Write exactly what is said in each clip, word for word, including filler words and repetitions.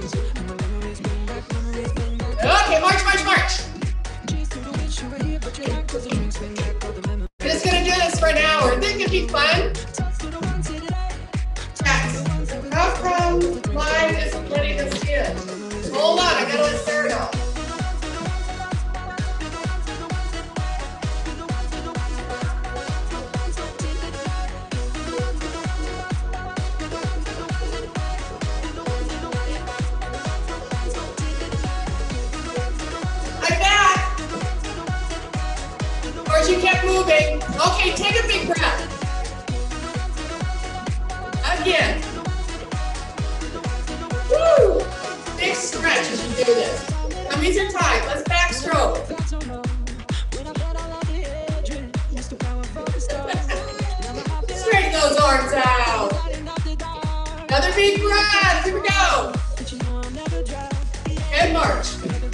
Okay, march, march, march. We're just gonna do this for an hour. Think it'd be fun? Yes. How come mine isn't letting us in? Hold on, I gotta let Sarah know. You kept moving. Okay, take a big breath. Again. Woo! Big stretch as you do this. Tummies are tight. Let's backstroke. Straighten those arms out. Another big breath. Here we go. And march.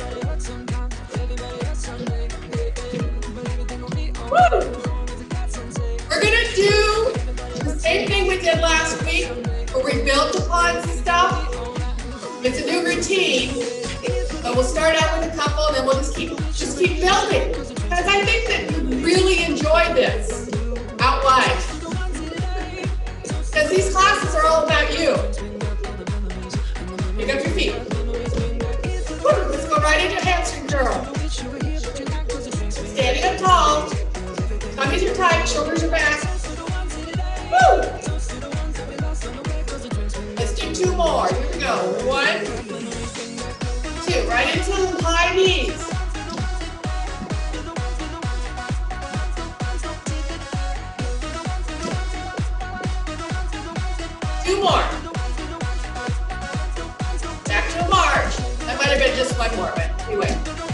Woo! We're gonna do the same thing we did last week, where we built upon stuff. It's a new routine, but we'll start out with a couple, and then we'll just keep just keep building. Because I think that you really enjoy this out live. Because these classes are all about you. Pick up your feet. Woo! Let's go right into hamstring curl. Standing up tall. Tummies are tight, shoulders are back. Woo! Let's do two more. Here we go. One, two. Right into the high knees. Two more. Back to a march. That might have been just one more, but anyway.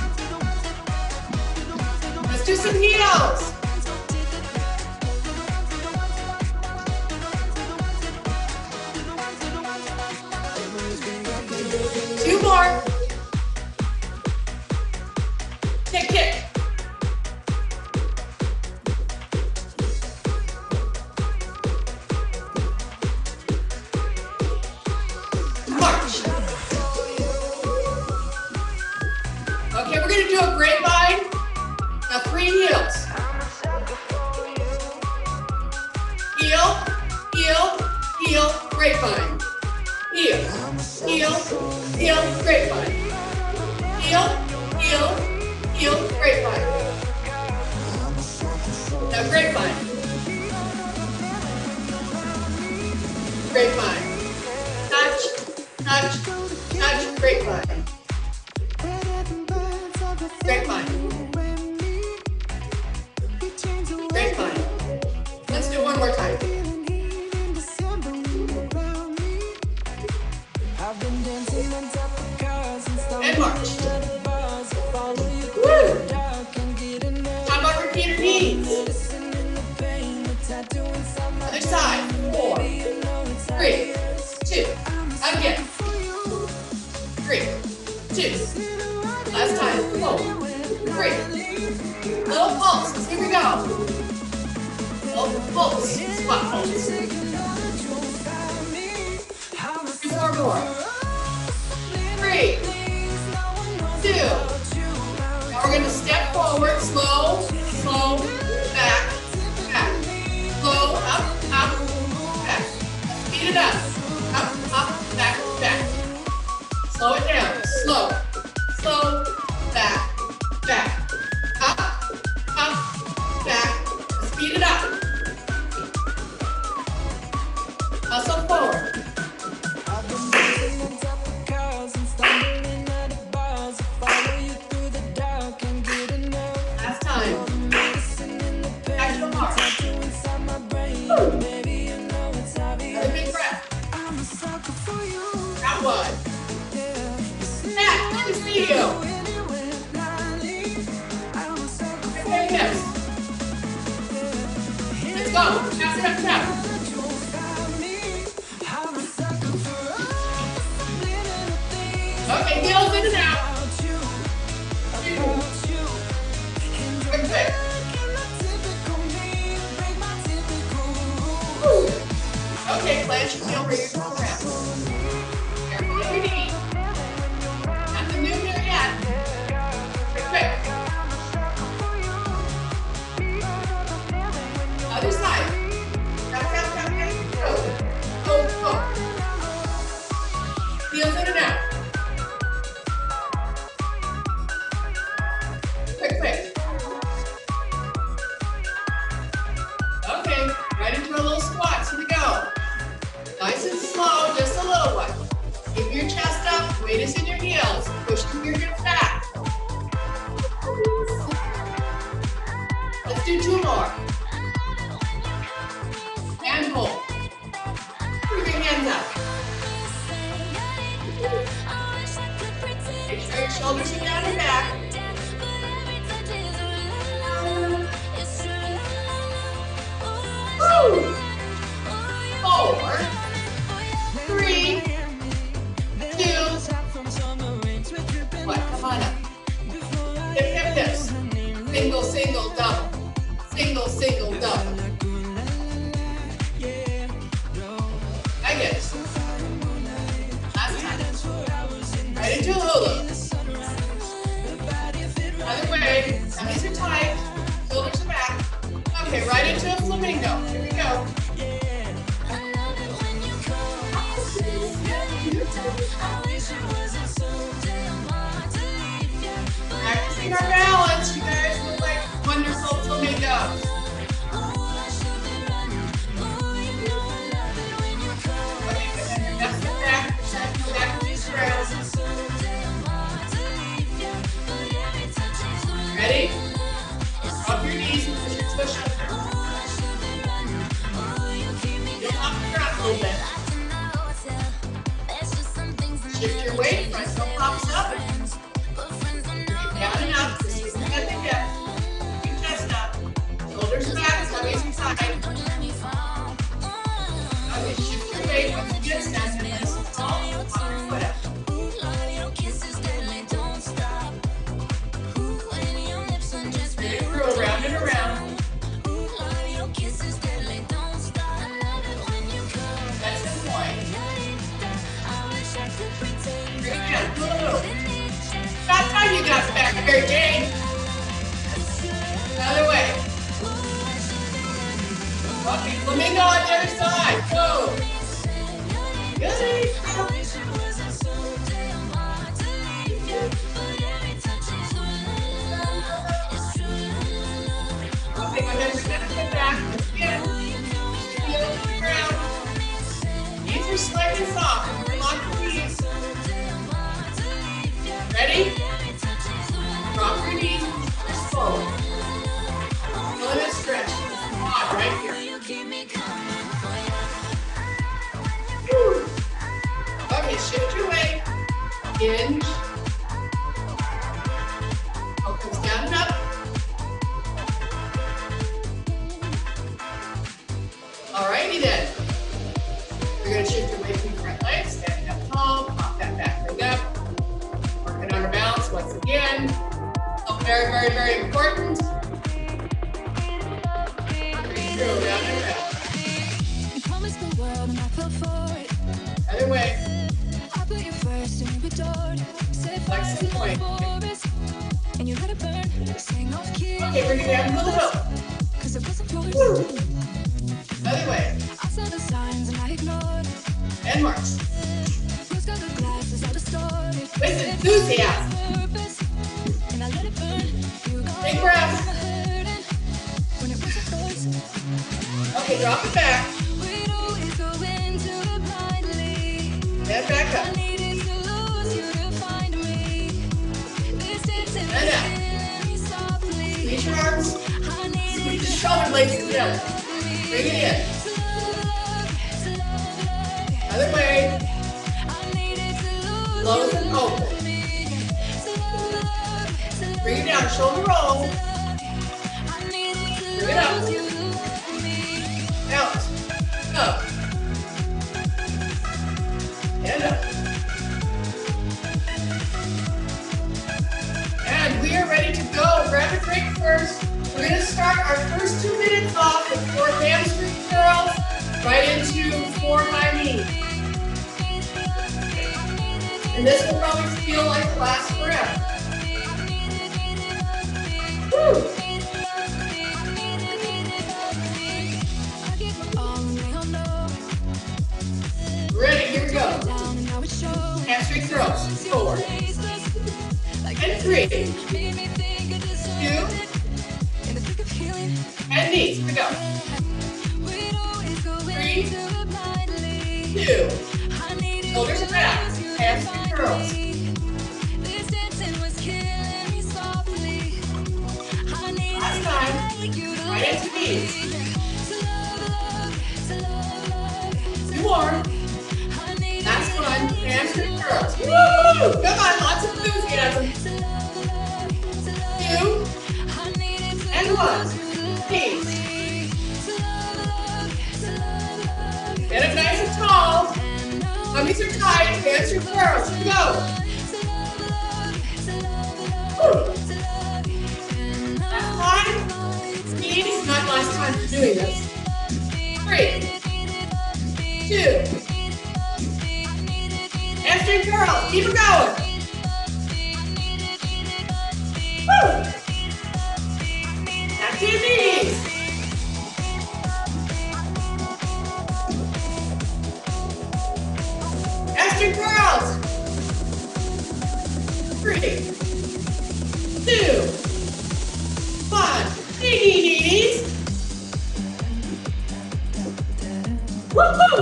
Let's do some heels. Two more. Kick, kick. March. Okay, we're gonna do a grapevine. Now three heels. Heel, heel, heel, grapevine. Heel, heel, heel, grapevine. Heel, heel, heel, grapevine. Now grapevine. Grapevine. Touch, touch, touch, grapevine. Grapevine. Grapevine. Let's do one more time. And march. Woo! How about repeater knees? Other side. Four, three, two. Again. Three, two. Last time. Four, three. Little pulses. Here we go. Little pulse. Squat pulse. Two more more. Three, two. Now we're going to step forward, slow, slow, back, back. Slow, up, up, back. Speed it up. Up, up, back, back. Slow it down. Slow, slow, back, back. Up, up, back. Speed it up. Hustle forward. Last time. Back to a march. Woo. Another big breath. That one. Matt, good to see you. Okay, yes. Let's go. Tap, tap, tap. Okay, heels in and out. Two. Quick, quick. Woo. Okay, plant your heel, bring your toe around. Careful with your knee. Heels in and out. Quick, quick. Okay, right into a little squat. Here we go. Nice and slow, just a little one. Keep your chest up, weight is in your heels. Pushing your hips back. Let's do two more. And hold. Put your hands up. Make sure your shoulders are down and back. Woo! Four, three, two, one. Come on up. Hip, hip, hips. Single, single, double. Single, single, double. I get it. Last time. Right into a hula. Other way. Tummies are tight. Shoulders are back. Okay, right into a flamingo. Here we go. Practicing our balance. You guys look like wonderful flamingos. Okay, good. Then your hips are back. Your side go back to these rails. Ready? Drop your knees and push your tush under. You'll hop the ground a little bit. Shift your weight, front heel pops up. Bring it down and up. This is the head to hip. Keep your chest up. Shoulders back, tummies inside. Okay, shift your weight once you get set. And this is all on your foot up. Bring it through, around and around. That's the point. Bring it down, pull it over. About time you got back here, Jane. Another way. Okay, flamingo on the other side. Go. Good. Okay, go ahead and step it back. Again. Heel to the ground. Knees are slightly soft. Lock the knees. Ready? Drop your knees. Push forward. Feel it stretch. Come on, right here. Woo. Okay, shift your weight. Hinge. Oh, comes down and up. Alrighty then. We're going to shift your weight to your front legs. Stand up tall. Pop that back leg up. Working on our balance once again. So very, very, very important. Go round and round. Other way. Flex the point. Okay, bring it down to the hill. Woo. Other way. And march. With enthusiasm. Big breath. Okay, drop it back. And back up. And out. Squeeze your arms. Squeeze the shoulder blades together. Bring it in. Other way. Close and open. Bring it down. Shoulder roll. Bring it up. Out. Up. And up. And we are ready to go. Grab a drink first. We're going to start our first two minutes off with four hamstring curls right into four high knees. And this will probably feel like it lasts forever. Woo! Ready, here we go. Hamstring curls. Four. And three. Two. And knees. Here we go. Three. Two. Shoulders back. Hamstring curls. Last time. Right into knees. Two more. Last one. Hamstring curls. Woo! Come on, lots of enthusiasm. Two. And one. Knees. Get up nice and tall. Tummies are tight. Hamstring curls. Here we go. Woo. Last time. Knees. Not last time for doing this. Three. Two. Hamstring curls. Keep it going. Woo. Back to your knees. Hamstring curls. Three. Two. One. Knee, knee, knees. Woohoo!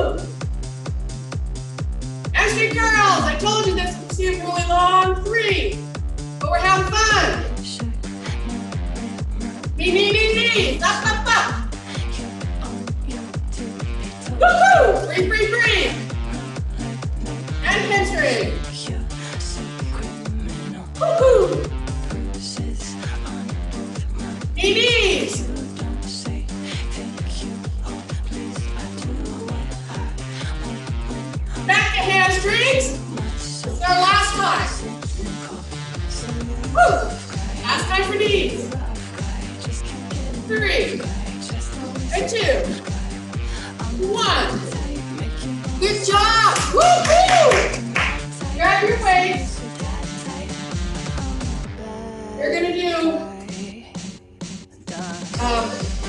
Hamstring curls. I told you this would seem really long. Three. But we're having fun. Knee, knee, knee, knees. Up, up, up. Woohoo! Breathe, breathe, breathe. And hamstring. Woohoo! Knee, knees. Back to hamstrings. It's our last time. Woo! Last time for knees. Three. And two. One. Good job. Woo-hoo! Grab your weights. You're gonna do um,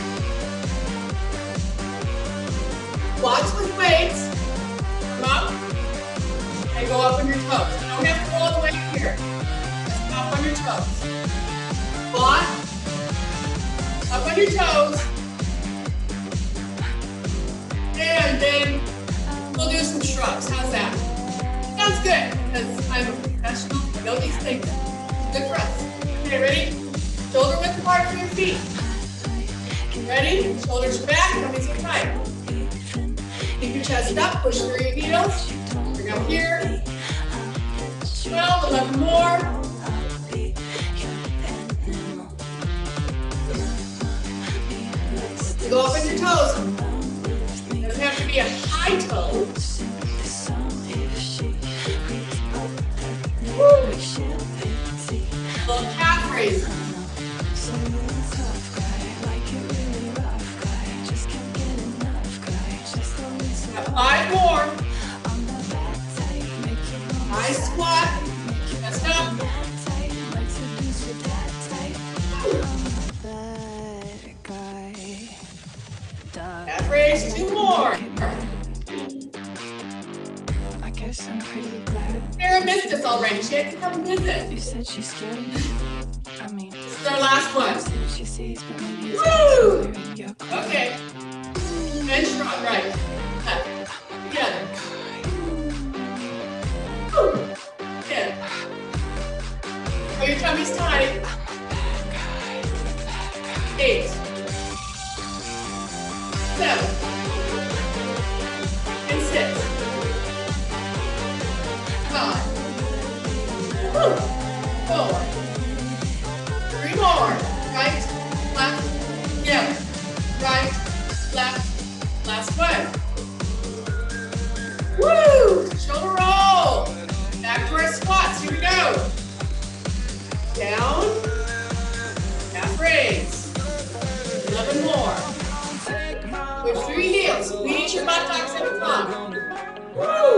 squats with weights. Come up and go up on your toes. You don't have to go all the way here. Just up on your toes. Squat. Up on your toes. And then we'll do some shrugs. How's that? Sounds good, because I'm a professional. I know these things. Good for us. Okay, ready? Shoulder width apart from your feet. Ready? Shoulders are back, tummies are tight. Keep your chest up, push through your heels. Bring up here. twelve, eleven more. Go up on your toes. Doesn't have to be a high toe. Woo. Little calf raise. Got five more. Nice squat. Chest up. Calf raise. Two more. I'm pretty glad. Sarah missed us already. She had to come visit. You said she's scared of me. I mean, this is our last one. She sees, but maybe it's woo! Okay. And strong, right. Left. Together. Woo! Good. Oh, your tummy's tight. Eight. Seven. And six. Five. Woo. Four. Three more. Right, left, together. Right, left, last one. Woo! Shoulder roll. Back to our squats. Here we go. Down. Half raise. eleven more. Push through your heels. Squeeze your buttocks at the top. Woo!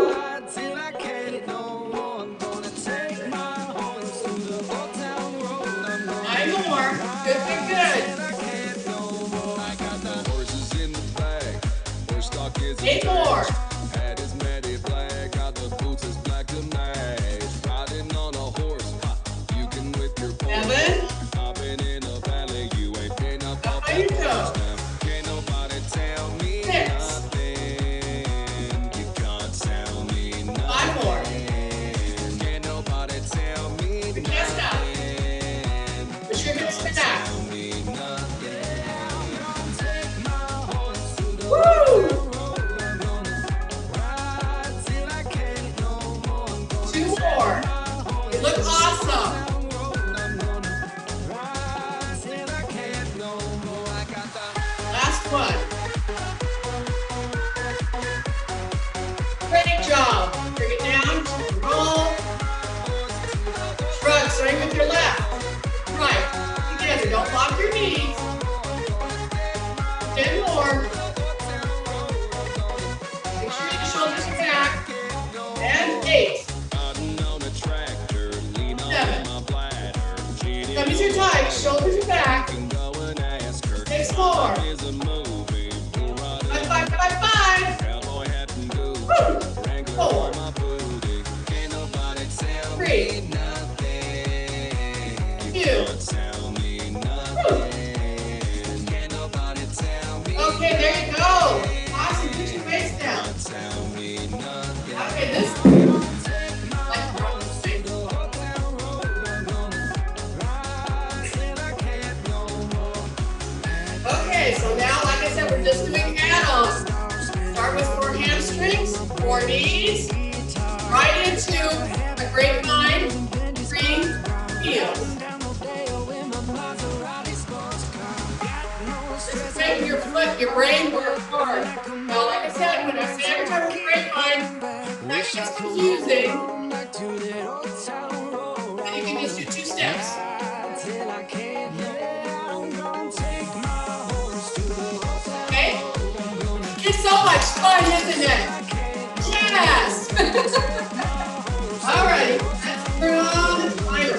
Nine more. Good, good, good. Eight more. Five, five, five, five. Woo. Four. Three. Two. Woo. Okay, there you go. Awesome. Put your face down. Okay, this. Okay, so now, like I said, we're just doing add-ons. Start with four hamstrings, four knees, right into a grapevine, three heels. This is making your foot, your brain work hard. Now, like I said, when I say every time with grapevine, that gets confusing. And you can just do two steps. It's so much fun, isn't it? Yes! Alrighty, let's turn on the timer.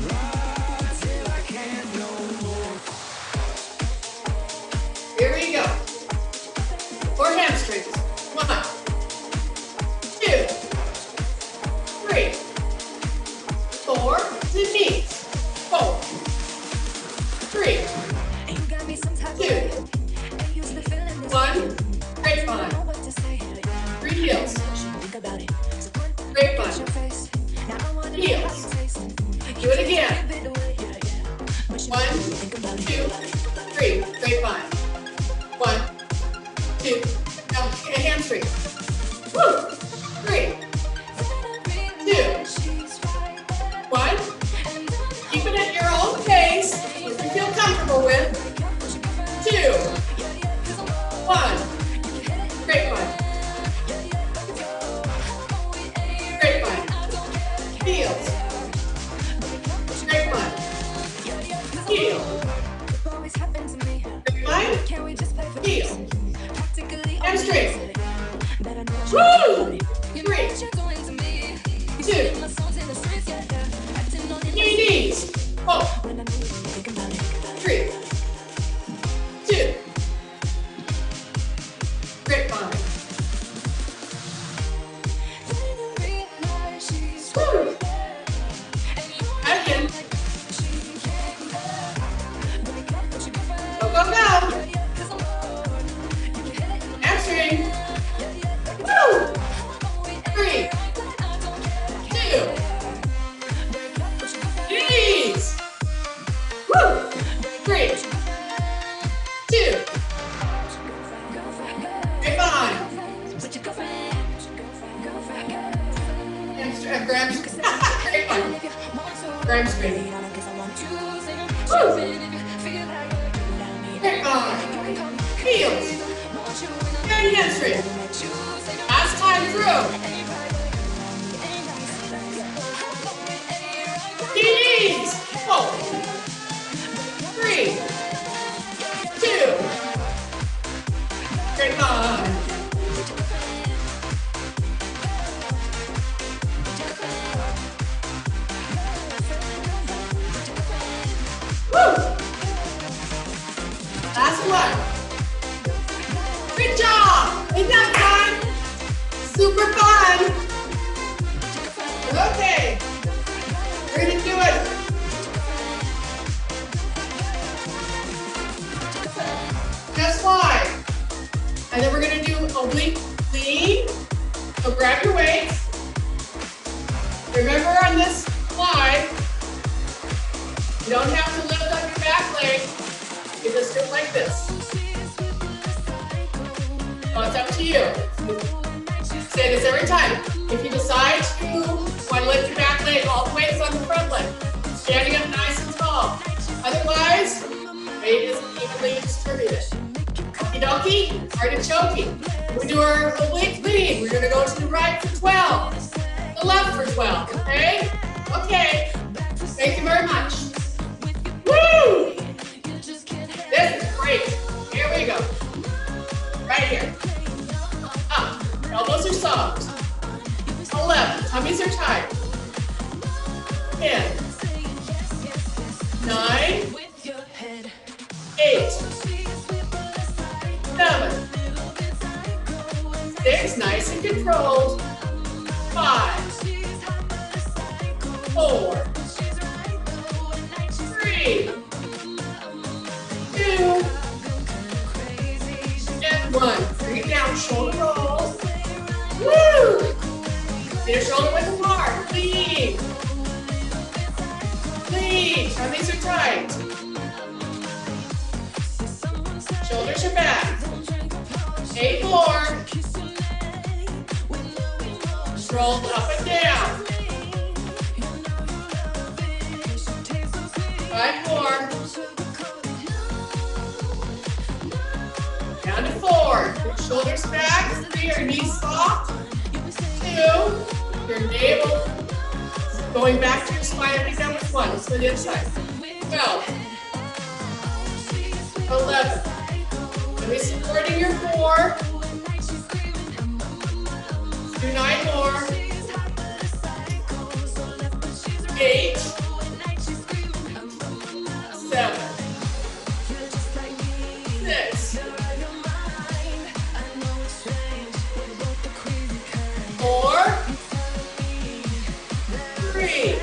Here we go. Four hamstrings. One, two, three, four, to knees. Four, three, two, one. Grapevine. Three heels. Grapevine. Heels. Do it again. One, two, three. Grapevine. One, two. Now, hamstring. Woo! Three. Two. One. Keep it at your own pace, what you feel comfortable with. Two. One. Grapevine. Grapevine. Heels. Grapevine. Heel. Grapevine. Heel. Hamstring. Woo! Three. Two. Knee knees. Four. Three. Two. Grapevine. Woo! Again. Go, go, go. Hamstring. Woo! Three. Two. Knees. Woo! Three. Two. Grapevine. Hamstring. Grabs. Grapevine. Grab screen. Woo! Grapevine. Heels. And hamstring. Last time through. Knees. Four. Three. Two. Grapevine. Woo! Last one. Good job! Isn't that fun? Super fun! Okay. We're gonna do it. Just slide. And then we're gonna do a weak lean. So grab your weights. Remember on this slide, you don't have to lift up your back leg. You just do it like this. So it's up to you. Say this every time. If you decide to want to lift your back leg, all the weight is on the front leg. Standing up nice and tall. Otherwise, weight isn't evenly distributed. Okie dokie, artichoke. We do our oblique lean. We're going to go to the right for twelve. The left for twelve, okay? Okay. Thank you very much. Woo! This is great. Here we go. Right here. Up. Elbows are soft. eleven. Tummies are tight. ten. nine. eight. need. Tummies are tight. Shoulders are back. Eight more. Roll up and down. Five more. Down to four. Shoulders back. Three, your knees soft. Two, your navel going back to your spine. I think that was one. Let's go to the other side. twelve. eleven. Let me supporting your four. Do nine more. Eight. Seven. Six. Four. Three.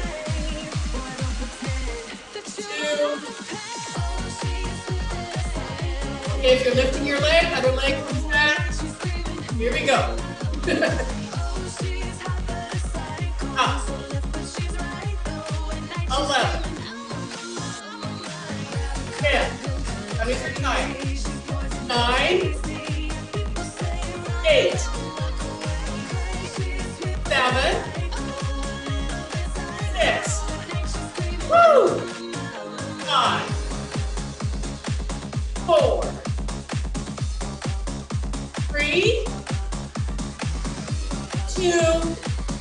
Two. Okay, if you're lifting your leg, other leg comes back. Here we go. Up. eleven. ten. Tummies are tight. nine. eight. seven. six. Woo! five. four. three. two.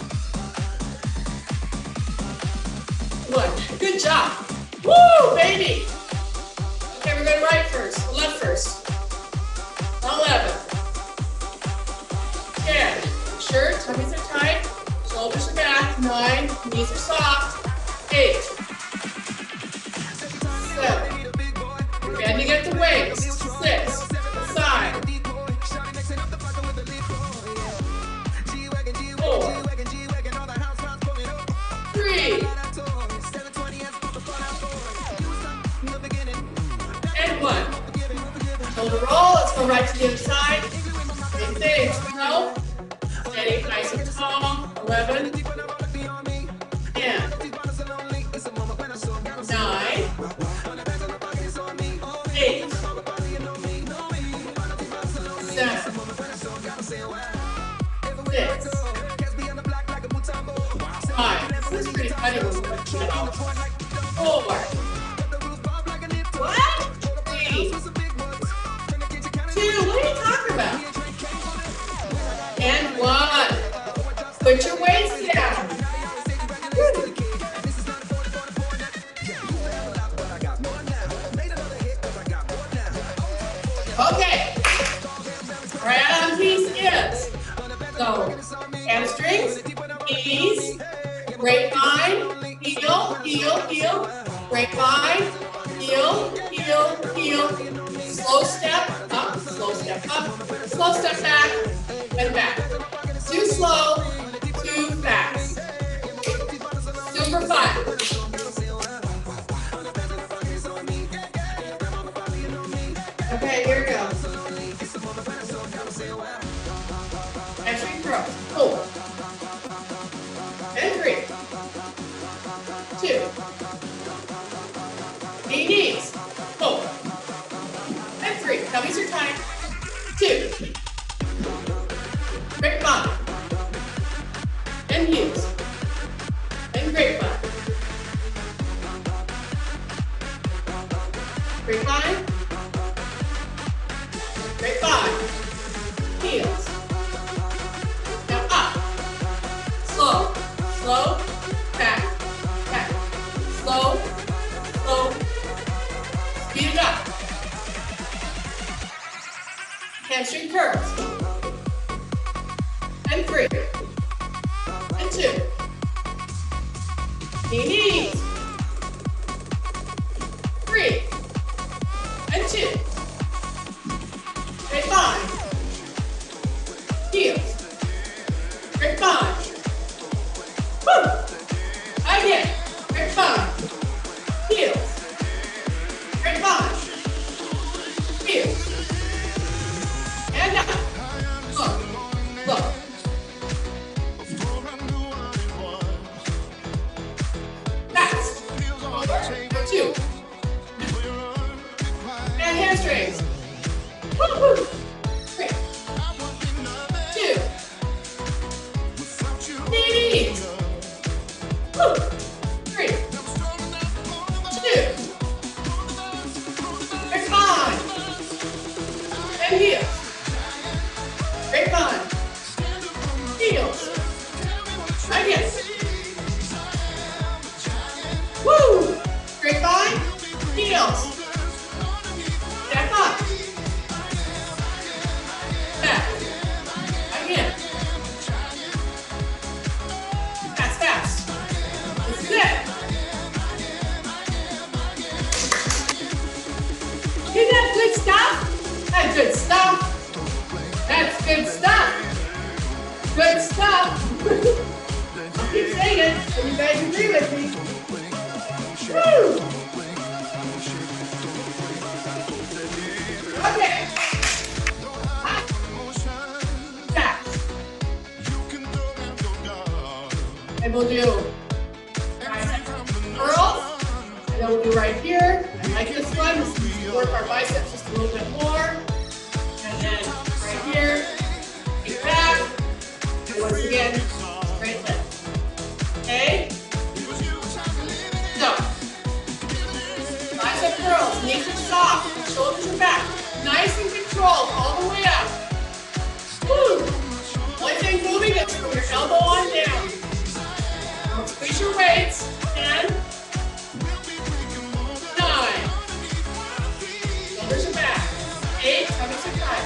One. Good job. Woo, baby. Okay, we're going right first, left first. eleven. ten. Sure, tummies are tight. Shoulders are back. nine. Knees are soft. eight. seven. We're bending at the waist. six. Side. four. three. And one. Shoulder roll. Let's go right to the other side. Same thing. twelve. Steady, nice and tall. eleven. ten. nine. eight. seven. six. five. This is pretty funny when we put it out. four. What? three. two. What are you talking about? And one. Put your waist down. Woo. Okay. Our add-on piece is so hamstrings, knees, grapevine, heel, heel, heel, grapevine, heel, heel, heel, slow step up, slow step up, slow step back, and back. Too slow, too fast. Super fun. Okay, here we go. Hamstring curl. Four. And three. Two. Knee knees. Four. And three. Tummies are tight. Two. Grapevine. And heels. And grapevine. Grapevine. Grapevine. Heels. Now up. Slow. Slow. Back. Back. Slow. Slow. Speed it up. Hamstring curls. And three. And two. Knee knees. Three. And two. Grapevine. Heels. Grapevine. Woo! Again. Grapevine. Heels. Grapevine. Heels. And up. Look. Look. Fast. hamstrings. Woo-hoo. Three, two, knees. Woo. Three, two, grapevine, and heels. Grapevine, heels. Again. Woo! Grapevine, heels. Step up. Back. Again. Fast, fast. This is it. Isn't that good stuff? That's good stuff. That's good stuff. Good stuff. I'll keep saying it, so you guys agree with me. Woo! Okay. Back. And we'll do biceps curls. And then we'll do right here. I like this one. This is to work our biceps just a little bit more. And then right here, get back. And once again, straight lift. Okay? So, bicep curls, knees are soft, shoulders are back. Nice and controlled all the way up. Woo! Only thing moving is from your elbow on down. Now squeeze your weights. Ten, nine. Shoulders are back. Eight, tummies are tight.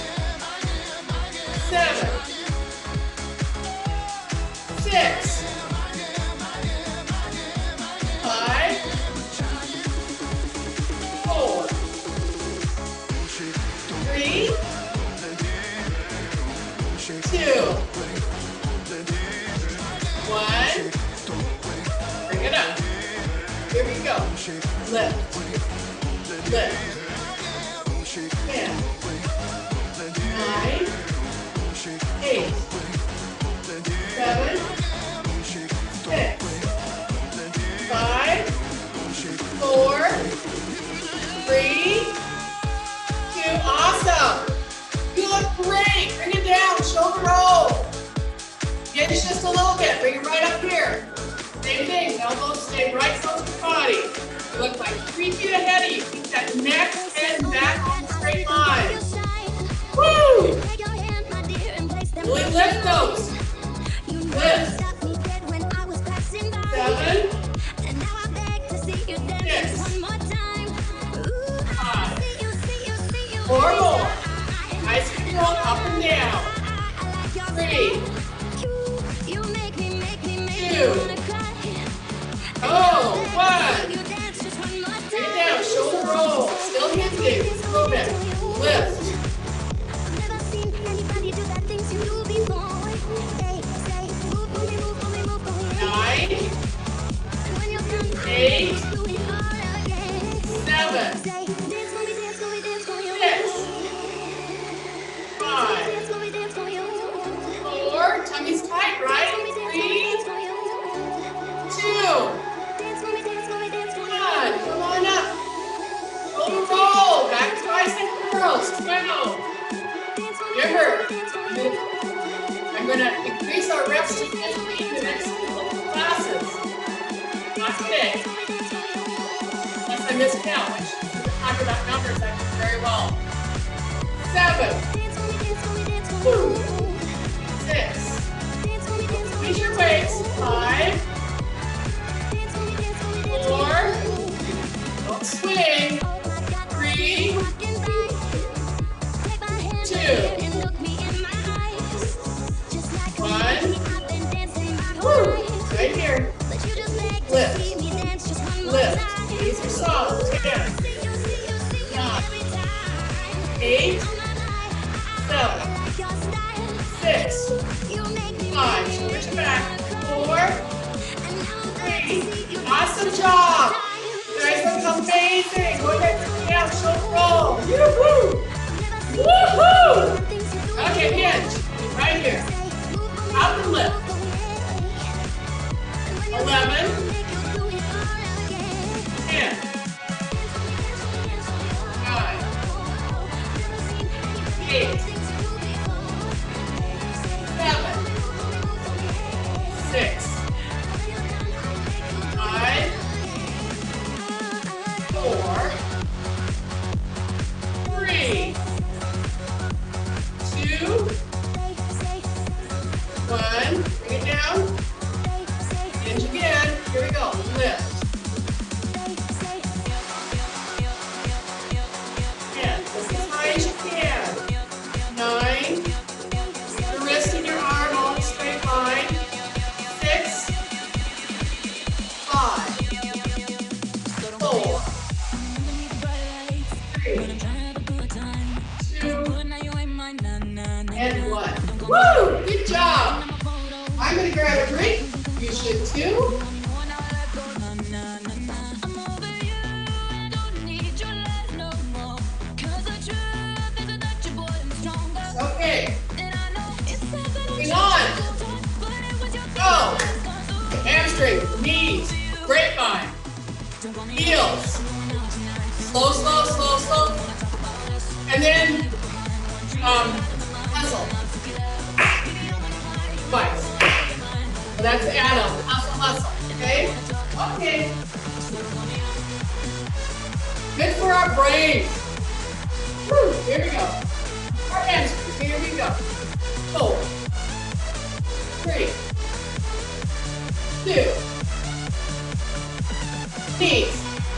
Seven, six, five, four, three, two, one. Bring it up. Here we go. Lift, lift. Ten, nine, eight, seven, six, five, four, three, two. Awesome. You look great. Bring it down. Shoulder roll. Hinge just a little bit. Bring it right up here. Same thing. Elbows stay right close to the body. You look like three feet ahead of you. Keep that neck and back on the straight line. Woo! Really lift those. Lift. Seven. Six. Five. Four more. Nice control up and down. Three. Two. Oh, one. Bring it down. Shoulder roll. Still hinging. Just a little bit. Lift. Nine. Eight. Seven. Six. Five. Four. Tummy's tight, right? Three. Two. One. Come on up. Shoulder roll. Back to bicep curls. Twelve. Remember, I'm going to increase our reps to fifteen in the next couple classes. Not today. Unless I miscount, which since we're talking about numbers, I do very well. Seven. Two. Six. Squeeze your weights. Five. Four. Don't swing. Three. Two. One. Woo. Right here. Lift. Lift. Knees are soft. Ten. Nine. Eight. Seven. Six. Five. Shoulders back. Four. Three. Awesome job. You guys look amazing. Go ahead and down. Shoulder roll. Woo-hoo. Woo-hoo. Okay, hinge. Right here. Up and lift. Eleven. Ten. Nine. Here we go. Lift. ten. As high as you can. nine. The wrist in your arm on a straight line. six. five. four. three. two. And one. Woo! Good job. I'm going to grab a drink. You should too. Okay. Moving on. Go. Hamstring, knees, grapevine, heels. Slow, slow, slow, slow. And then um, hustle. Twice. So that's Adam. Hustle, hustle. Okay? Okay. Good for our brains. Woo. Here we go. Our hamstrings. Here we go. Four. Three. Two. Knees.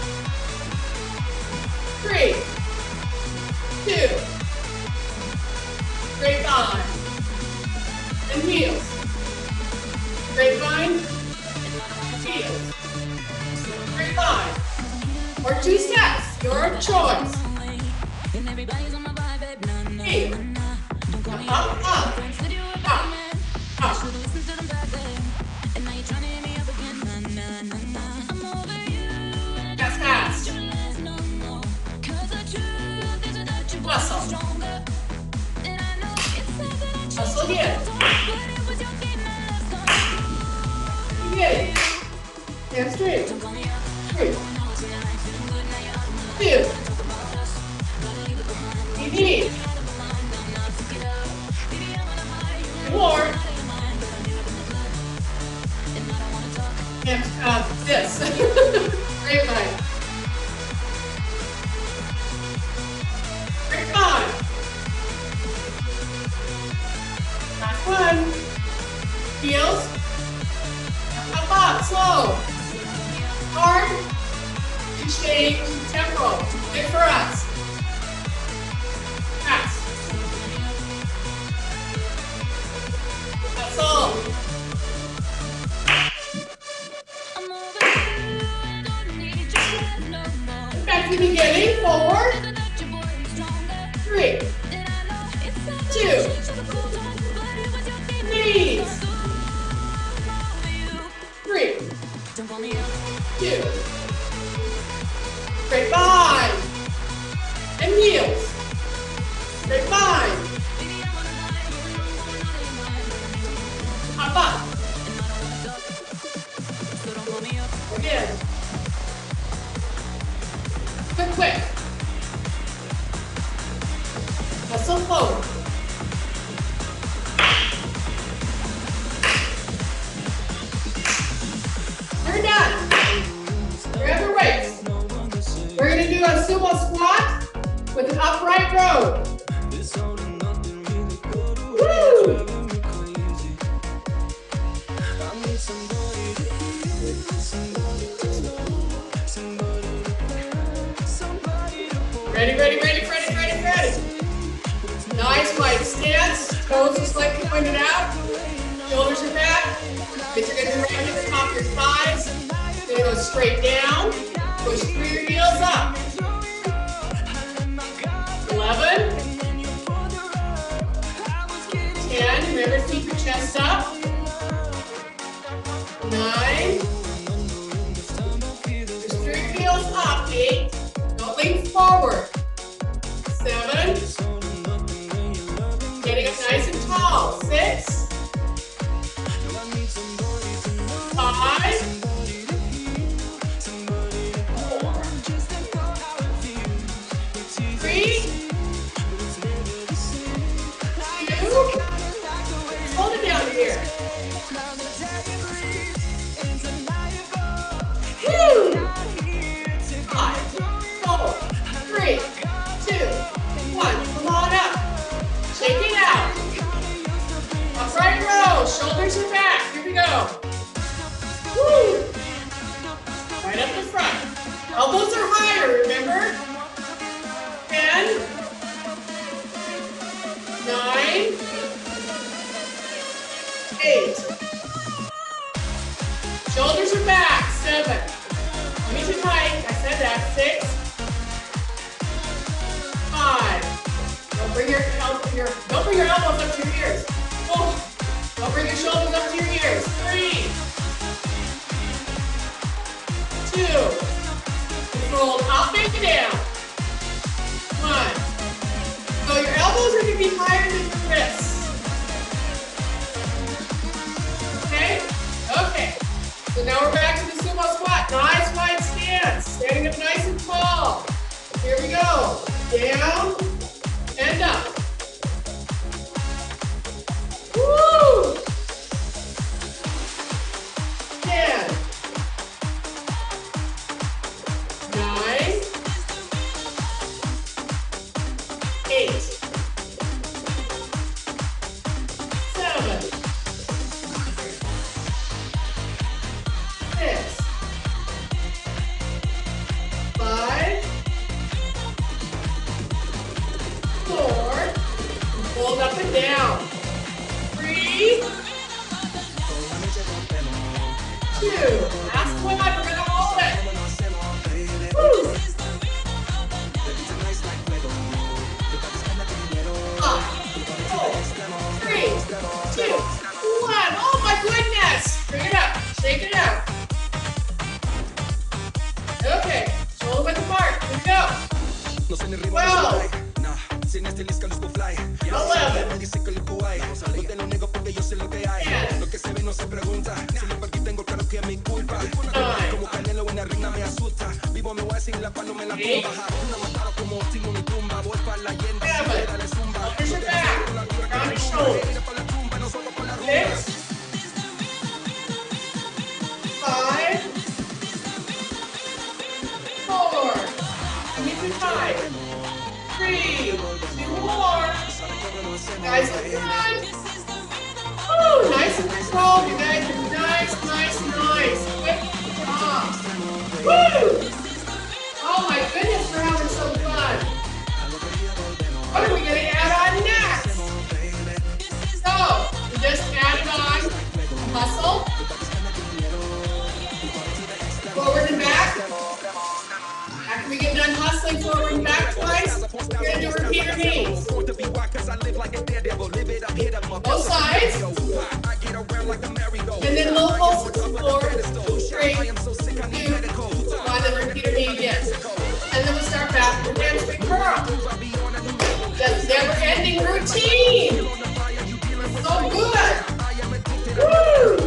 Three. Two. Grapevine. And heels. Grapevine. Heels. Grapevine. Or two steps. Your choice. Heel. Up, up. Up. Up. That's fast. Hustle. Hustle again. Again. Hands straight. Three. Two. Knee. Four. And uh, this. Grapevine. Grapevine. Last one. Heels. Up, up, slow. Hard. And change tempo. Good for us. Fast. That's all. Back to the beginning. Four. Three. Two. Knees. Three. Two. Grapevine. And heels. Grapevine. Up, up. Again. Quick, quick. Hustle forward. We're done. Grab your weights. We're going to do a sumo squat with an upright row. Woo! Ready, ready, ready, ready, ready, ready. Nice wide stance. Toes are slightly pointed out. Shoulders are back. Get your good right to the top of your thighs. Then go straight down. Push through your heels up. eleven. ten. Remember to keep your chest up. nine. Push through your heels up. eight. Don't lean forward. seven. Getting up nice and tall. six. five. four. three. two. Hold it down here. Woo! five. four. three. Elbows are higher, remember? ten, nine, eight. Shoulders are back, seven. Let me too tight, I said that, six, five. Don't bring your, your, don't bring your elbows up to your ears. Four. Don't bring your shoulders up to your ears. Three, two. Roll up and down. One. So your elbows are going to be higher than your wrists. Okay? Okay. So now we're back to the sumo squat. Nice wide stance. Standing up nice and tall. Here we go. Down and up. Woo! ten. Eight, seven, six, five, four, hold up and down, three, two, last one, we're gonna hold it. Woo. Two, one. Oh my goodness! Bring it up. Shake it out. Okay. Shoulder width apart. Here we go. Twelve. Eleven. Nine. Eight. Seven. Push your back. Round your shoulders. Six, five, four, maybe five, three, two more. Guys, good. Woo, nice and controlled, you guys. Nice, nice, nice. Good job. Woo! Oh my goodness, we're having some fun. What are we going to add on next? So, we just added on muscle, forward and back. After we get done hustling forward and back twice, we're going to do repeater knees. Both sides. And then low pulses, four, three, two, one, and repeater knee again. And then we'll start back with hamstring curl. That's never-ending routine. So good. Woo!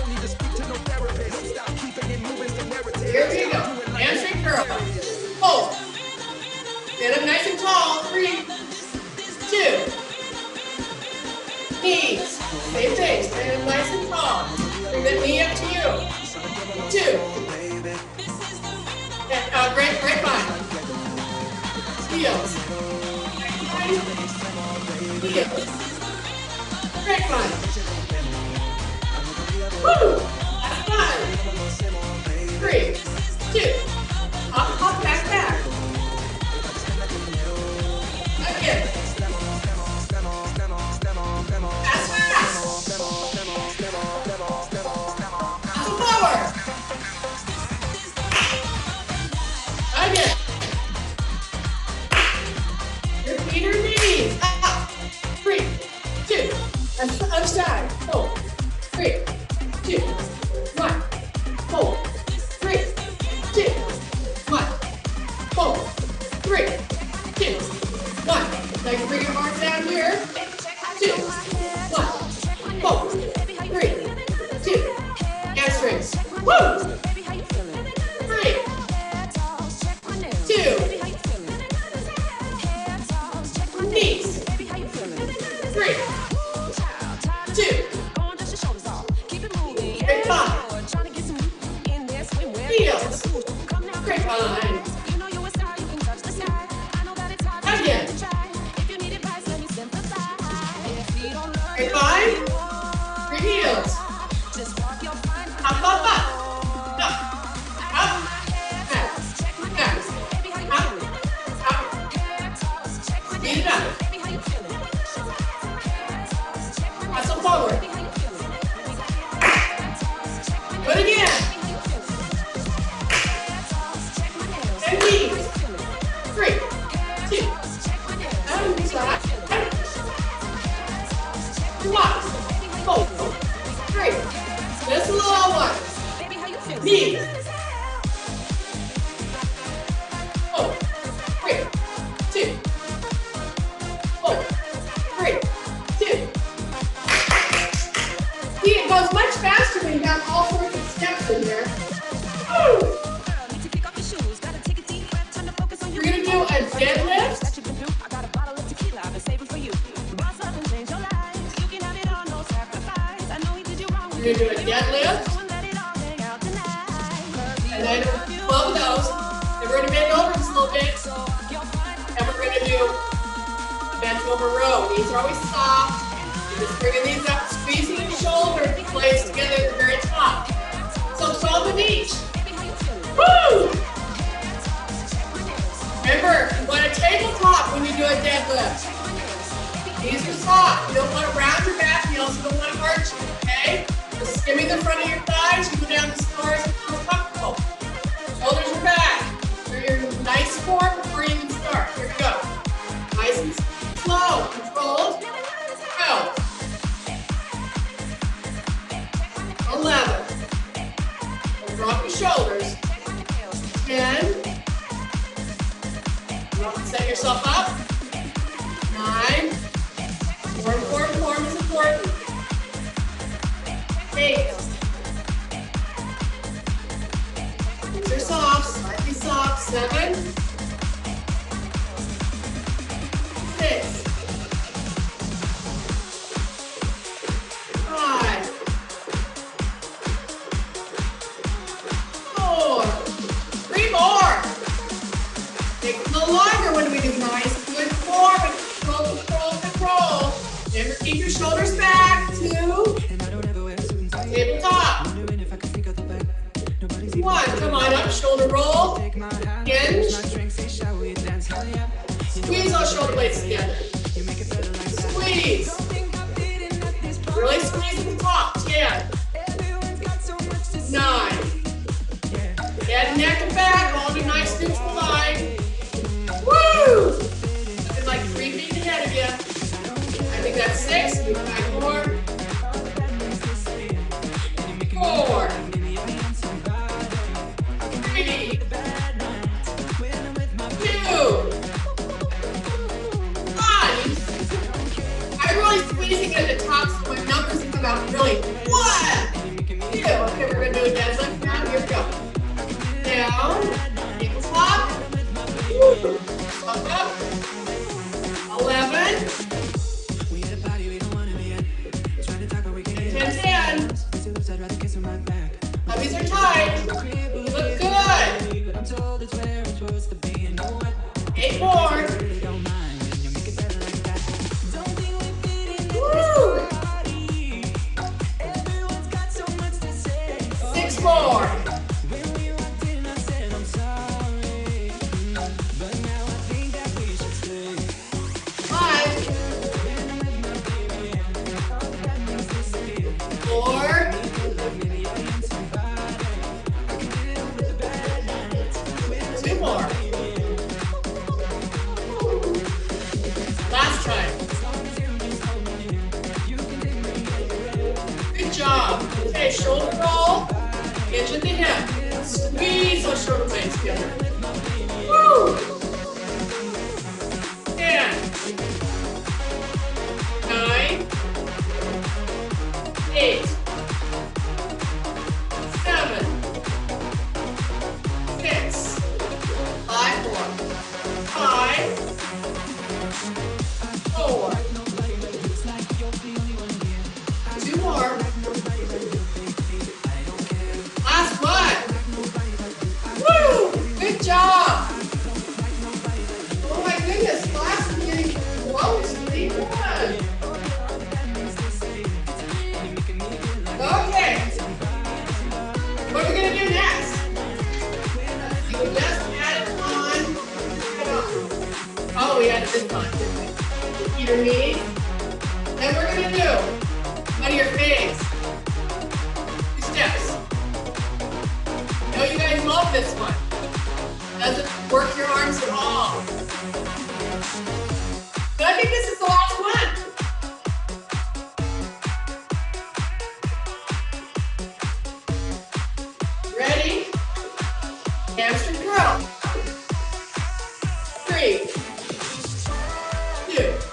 Here we go. Hamstring curl. Hold. Stand up nice and tall. Three, two. Knees. Same thing. Stand up nice and tall. Bring that knee up to you. Two. And, uh, great, great line. Heels. Heels. Great line. Woo! That's fun. Three, two, up, up, back, back. Again. Fast, fast. Muscle power. Again. Repeat your knees. Up. Three, two. Other side. Hold. Three, two, one. Hold. Three, two, one. Hold. Three, two, one. Now you can bring your arms down here. Two, one. Hold. Three, two. Hamstrings. Woo! Three, two. Knees. Three, two. Great five. Heels. Great line. Again. Great five. Three heels. Up, up, up. Up. Up. Back. do a deadlift. And then twelve of those. Then we're gonna bend over just a little bit. And we're gonna do a bent over row. These are always soft. You're just bringing these up, squeezing the shoulder blades together at the very top. So twelve of each. Woo! Remember, you want a tabletop when you do a deadlift. These are soft. You don't want to round your back. You also don't want to arch it, okay? Just skimming the front of your thighs. You go down the floor as it feels comfortable. Shoulders are back. So you're in nice form before you even start. Here we go. Nice and slow. Controlled. twelve. eleven. Drop your shoulders. ten. Set yourself up. nine. Form, form, form is important. eight. These are soft, slightly soft. seven. six. five. four. three more. Take a little longer when we do nice, good form. Control, control, control. Remember, keep your shoulders back. Two. Tabletop. One. Come on up. Shoulder roll. Hinge. Squeeze those shoulder blades together. Squeeze. Really squeeze at the top. Ten. Nine. Head and neck and back. Hold a nice neutral line. Woo! Looking like three feet ahead of you. I think that's six. We five more. Four. Three. Two. One. I'm really squeezing at the top so my numbers come out really. One. Two. Okay, we're going to do a deadlift now. Here we go. Down. Tabletop. Up, up. eleven. ten, ten. Puppies are tight. Look good. Eight more. Woo. Six more. Shoulder roll, hinge at the hip. Squeeze those shoulder blades together. Woo! ten. nine. eight. seven. six. five more. five. four. Two more. Last one. Woo! Good job. Oh my goodness, class is getting close. Three one. Okay. What are we gonna do next? You just add it on. Oh, we added this on. Keep your knees. Then we're gonna do one of your faves. Two steps. I know you guys love this one. Doesn't work your arms at all. So I think this is the last one. Ready? Hamstring curl. Three. Two.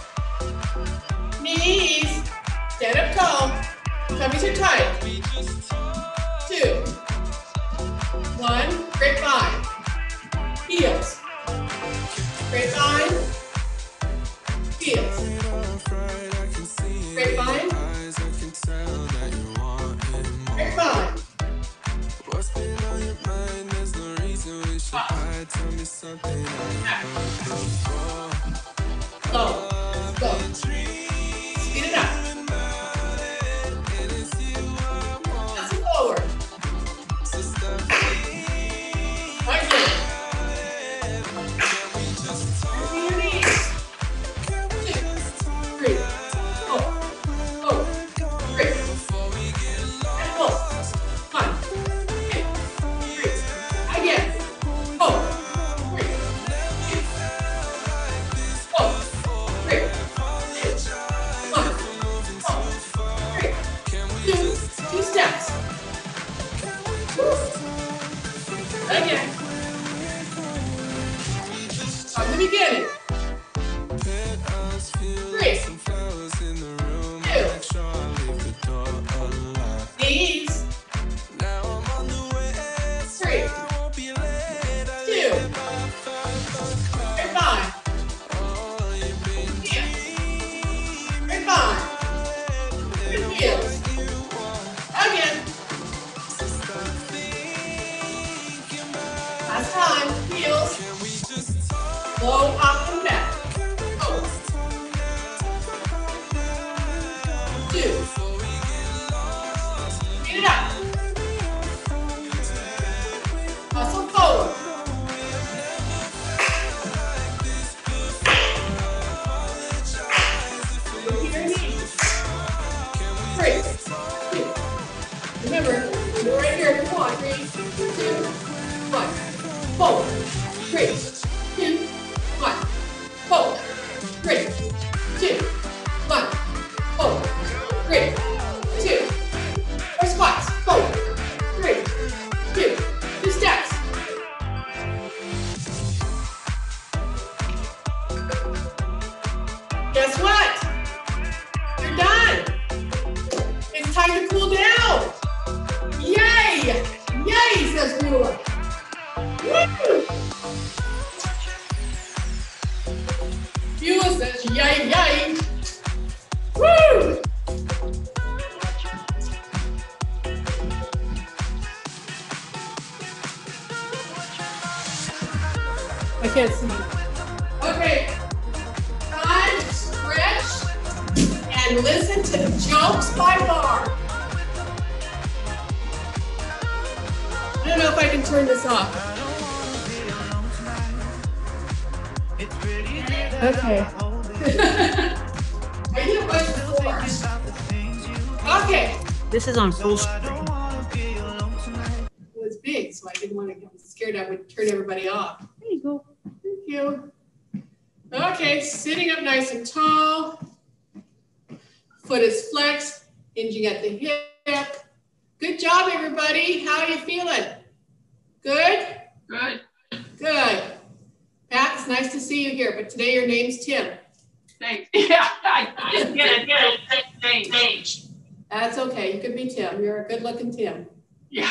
Knees. Stand up tall. Tummies are tight. Two. One. Grapevine. Heels. Grapevine. Heels. Grapevine. Go. Go. Speed it up. Pass it forward. Right here. Bring your knees. Two, three, four, four, three, and four. One, two, three. Again. Four, three, two, four, three, two, one, four, three, two, two steps. Again. From the beginning. Three, two, knees. Three, two, and five. Yeah. And five. And heels. Again. Last time. Heels. Low, up, and back. Oh. Two. Speed it up. Muscle forward. Look at your knees. Three, two. Remember, you're right here. Come on. Three, two, one. Four, three, two, one. Four, three, two, one. Four, three, two. Or squats. Four, three, two. Two steps. Guess what? You're done. It's time to cool down. Yay! Yay, says Beulah. Woo! Beulah says yay, yay. Woo! I can't see. Okay. Time to stretch and listen to the jokes by Barb. I don't know if I can turn this off. Okay. I need a bunch before. Okay. This is on full screen. It was big, so I didn't want to get scared I would turn everybody off. There you go. Thank you. Okay, sitting up nice and tall. Foot is flexed, hinging at the hip. Good job, everybody. How are you feeling? Good? Good. Good. Pat, it's nice to see you here, but today your name's Tim. Thanks. Yeah, I didn't get it. Get it. Thanks. Thanks. That's okay. You can be Tim. You're a good-looking Tim. Yeah.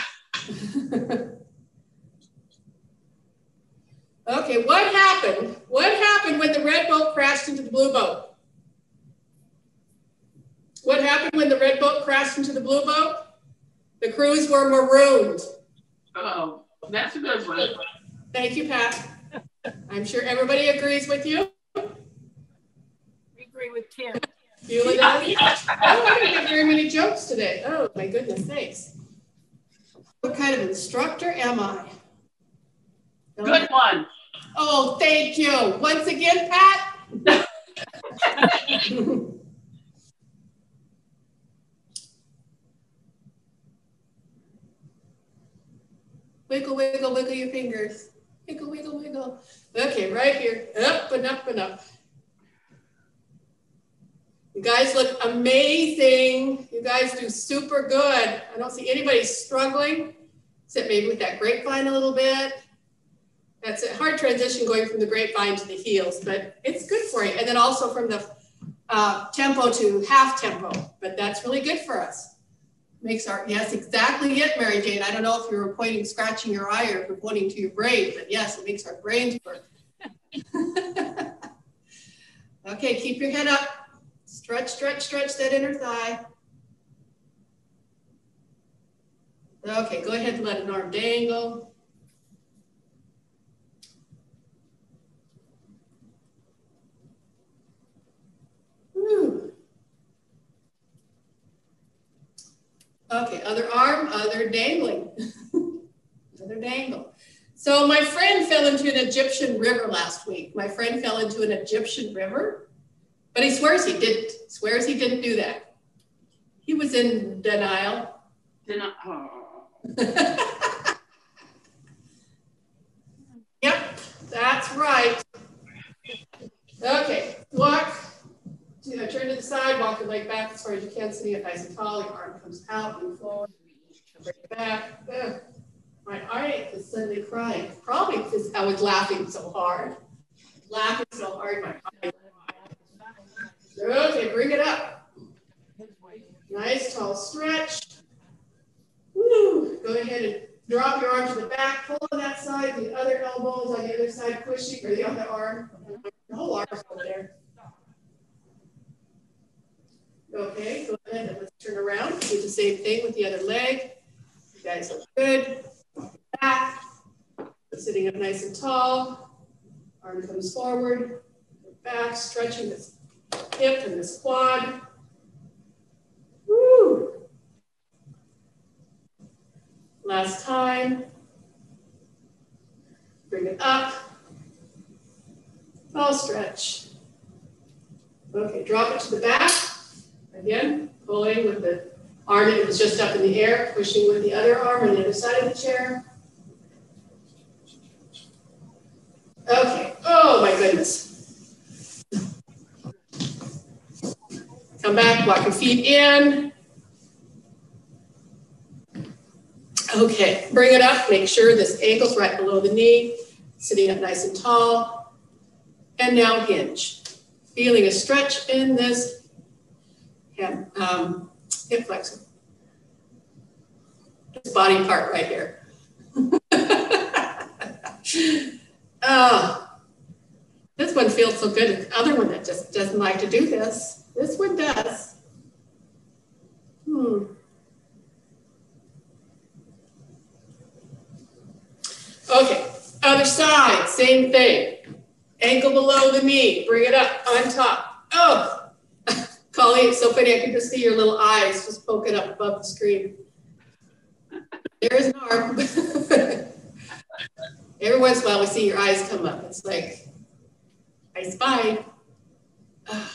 Okay, what happened? What happened when the red boat crashed into the blue boat? What happened when the red boat crashed into the blue boat? The crews were marooned. Oh, that's a good one. Thank you, Pat. I'm sure everybody agrees with you. We agree with Tim. Beulah does? Oh, I didn't get very many jokes today. Oh, my goodness, thanks. What kind of instructor am I? Good one. Oh, thank you. Once again, Pat. Wiggle, wiggle, wiggle your fingers. Wiggle, wiggle, wiggle. Okay, right here. Up and up and up. You guys look amazing. You guys do super good. I don't see anybody struggling, except maybe with that grapevine a little bit. That's a hard transition going from the grapevine to the heels, but it's good for you. And then also from the uh, tempo to half tempo, but that's really good for us. Makes our, yes, exactly it, Mary Jane. I don't know if you were pointing, scratching your eye or if you're pointing to your brain, but yes, it makes our brains work. Okay, keep your head up. Stretch, stretch, stretch that inner thigh. Okay, go ahead and let an arm dangle. Okay, other arm, other dangling. Other dangle. So my friend fell into an Egyptian river last week. My friend fell into an Egyptian river, but he swears he didn't. Swears he didn't do that. He was in denial. Denial. Oh. Yep, that's right. Okay, walk. You know, turn to the side, walk your leg back as far as you can, sitting up nice and tall. Your arm comes out, move forward, bring it back. Ugh. My eye is suddenly crying. Probably because I was laughing so hard. Laughing so hard, my eye. Okay, bring it up. Nice tall stretch. Woo. Go ahead and drop your arm to the back. Pull on that side. The other elbows on the other side pushing, or the other arm. The whole arm over there. Okay, go ahead and let's turn around. Do the same thing with the other leg. You guys look good. Back. Sitting up nice and tall. Arm comes forward. Back, stretching this hip and this quad. Woo. Last time. Bring it up. Tall stretch. Okay, drop it to the back. Again, pulling with the arm that was just up in the air, pushing with the other arm on the other side of the chair. Okay, oh my goodness. Come back, walk your feet in. Okay, bring it up, make sure this ankle's right below the knee, sitting up nice and tall. And now hinge. Feeling a stretch in this hip, um, hip flexor. This body part right here. Oh, this one feels so good. The other one that just doesn't like to do this. This one does. Hmm. Okay, other side, same thing. Ankle below the knee, bring it up on top. Oh, Colleen, it's so funny. I can just see your little eyes just poking up above the screen. There's an arm. Every once in a while, we see your eyes come up. It's like, I spy. Ah.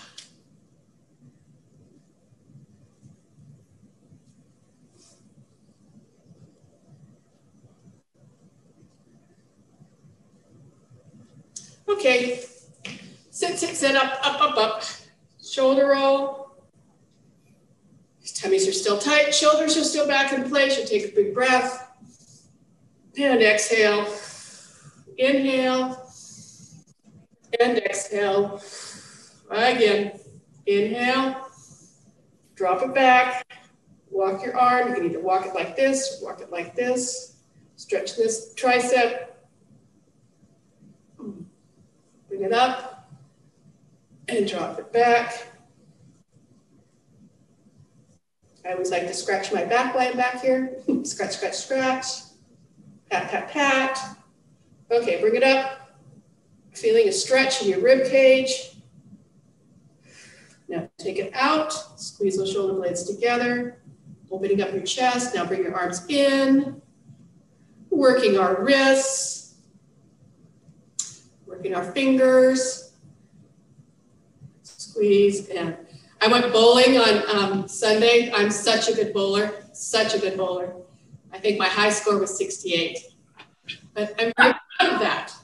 Okay, sit, sit, sit, up, up, up, up. Shoulder roll. Tummies are still tight, shoulders are still back in place. You take a big breath. And exhale. Inhale. And exhale. Again. Inhale. Drop it back. Walk your arm. You can either walk it like this, walk it like this. Stretch this tricep. Bring it up. And drop it back. I always like to scratch my back line back here. Scratch, scratch, scratch. Pat, pat, pat. Okay, bring it up. Feeling a stretch in your rib cage. Now take it out. Squeeze those shoulder blades together. Opening up your chest. Now bring your arms in. Working our wrists. Working our fingers. Squeeze and I went bowling on um, Sunday. I'm such a good bowler, such a good bowler. I think my high score was sixty-eight. But I'm very proud of that.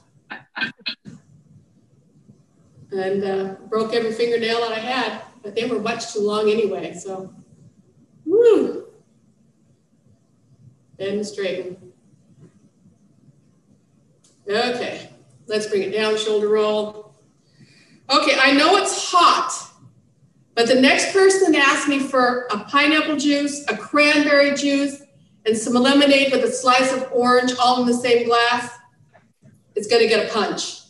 And uh, broke every fingernail that I had, but they were much too long anyway, so. Woo! Bend and straighten. Okay, let's bring it down, shoulder roll. Okay, I know it's hot. But the next person that asks me for a pineapple juice, a cranberry juice, and some lemonade with a slice of orange all in the same glass, is going to get a punch.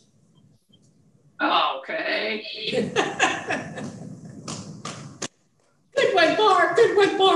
Okay. Good one, Barb. Good one, Barb.